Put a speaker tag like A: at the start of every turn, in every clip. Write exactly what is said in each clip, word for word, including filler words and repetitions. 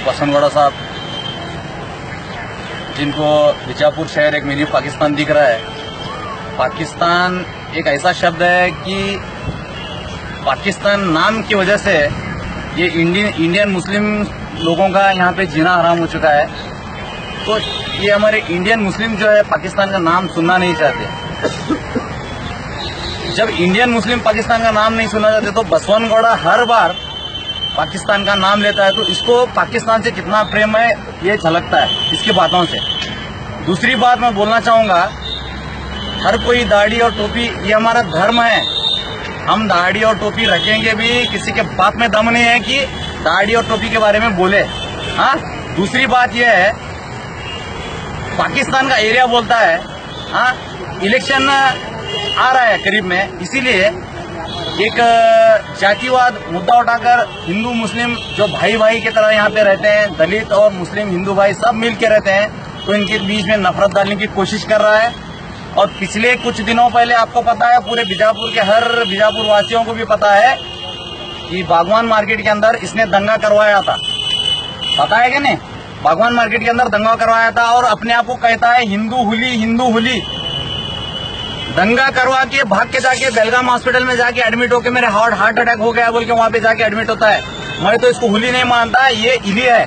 A: बसनगौड़ा साहब, जिनको बीजापुर शहर एक मिनी पाकिस्तान दिख रहा है। पाकिस्तान एक ऐसा शब्द है कि पाकिस्तान नाम की वजह से ये इंडियन इंडियन मुस्लिम लोगों का यहाँ पे जीना हराम हो चुका है। तो ये हमारे इंडियन मुस्लिम जो है पाकिस्तान का नाम सुनना नहीं चाहते। जब इंडियन मुस्लिम पाकिस्तान का नाम नहीं सुनना चाहते तो बसवनगौड़ा हर बार पाकिस्तान का नाम लेता है, तो इसको पाकिस्तान से कितना प्रेम है ये झलकता है इसकी बातों से। दूसरी बात मैं बोलना चाहूंगा, हर कोई दाढ़ी और टोपी ये हमारा धर्म है, हम दाढ़ी और टोपी रखेंगे भी। किसी के बात में दम नहीं है कि दाढ़ी और टोपी के बारे में बोले। हाँ, दूसरी बात यह है, पाकिस्तान का एरिया बोलता है, हाँ, इलेक्शन आ रहा है करीब में, इसीलिए एक जातिवाद मुद्दा उठाकर हिंदू मुस्लिम जो भाई भाई की तरह यहाँ पे रहते हैं, दलित और मुस्लिम हिंदू भाई सब मिल के रहते हैं, तो इनके बीच में नफरत डालने की कोशिश कर रहा है। और पिछले कुछ दिनों पहले आपको पता है, पूरे बीजापुर के हर बीजापुर वासियों को भी पता है कि बागवान मार्केट के अंदर इसने दंगा करवाया था। पता है कि नहीं? बागवान मार्केट के अंदर दंगा करवाया था और अपने आप को कहता है हिंदू हुली हिंदू हुली। दंगा करवा के भाग के जाके बेलगाम हॉस्पिटल में जाके एडमिट होके मेरे हार्ट हार्ट अटैक हो गया बोल के वहां पे जाके एडमिट होता है। मैं तो इसको हुली नहीं मानता, ये इली है,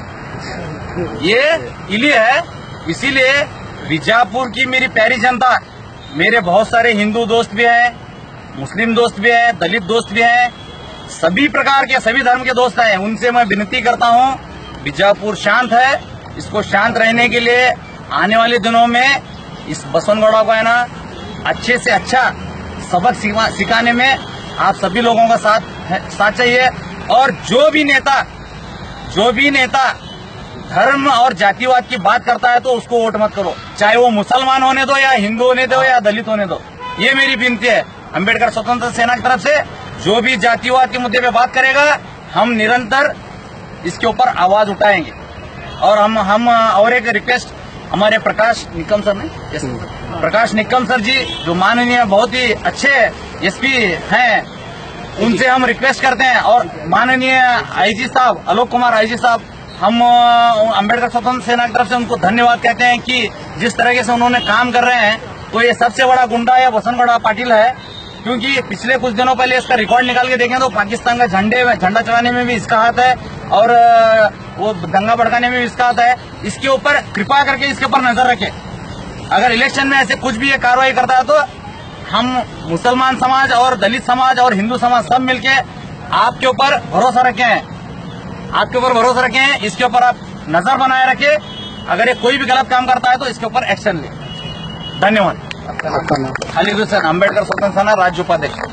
A: ये इली है। इसीलिए बीजापुर की मेरी प्यारी जनता, मेरे बहुत सारे हिंदू दोस्त भी हैं, मुस्लिम दोस्त भी हैं, दलित दोस्त भी हैं, सभी प्रकार के सभी धर्म के दोस्त हैं, उनसे मैं विनती करता हूं, बीजापुर शांत है, इसको शांत रहने के लिए आने वाले दिनों में इस बसवनगौड़ा को है ना अच्छे से अच्छा सबक सिखाने में आप सभी लोगों का साथ साथ चाहिए। और जो भी नेता जो भी नेता धर्म और जातिवाद की बात करता है तो उसको वोट मत करो, चाहे वो मुसलमान होने दो या हिंदू होने दो या दलित होने दो। ये मेरी विनती है। अंबेडकर स्वतंत्र सेना की तरफ से जो भी जातिवाद के मुद्दे पे बात करेगा, हम निरंतर इसके ऊपर आवाज उठाएंगे। और हम हम और एक रिक्वेस्ट हमारे प्रकाश निकम सर ने, प्रकाश निकम सर जी जो माननीय बहुत ही अच्छे एसपी हैं, उनसे हम रिक्वेस्ट करते हैं। और माननीय आईजी साहब आलोक कुमार आईजी साहब, हम अंबेडकर स्वतंत्र सेना की तरफ से उनको धन्यवाद कहते हैं कि जिस तरीके से उन्होंने काम कर रहे हैं। तो ये सबसे बड़ा गुंडा है बसवनगौड़ा पाटिल है, क्योंकि पिछले कुछ दिनों पहले इसका रिकॉर्ड निकाल के देखें तो पाकिस्तान का झंडे झंडा चढ़ाने में भी इसका हाथ है और वो दंगा भड़काने में भी इसका हाथ है। इसके ऊपर कृपा करके इसके ऊपर नजर रखें। अगर इलेक्शन में ऐसे कुछ भी ये कार्रवाई करता है तो हम मुसलमान समाज और दलित समाज और हिंदू समाज सब मिलके आपके ऊपर भरोसा रखें, आपके ऊपर भरोसा रखें, इसके ऊपर आप नजर बनाए रखें। अगर ये कोई भी गलत काम करता है तो इसके ऊपर एक्शन ले। धन्यवाद। खालिद हुसैन, अंबेडकर स्वतंत्र सेना राज्य उपाध्यक्ष।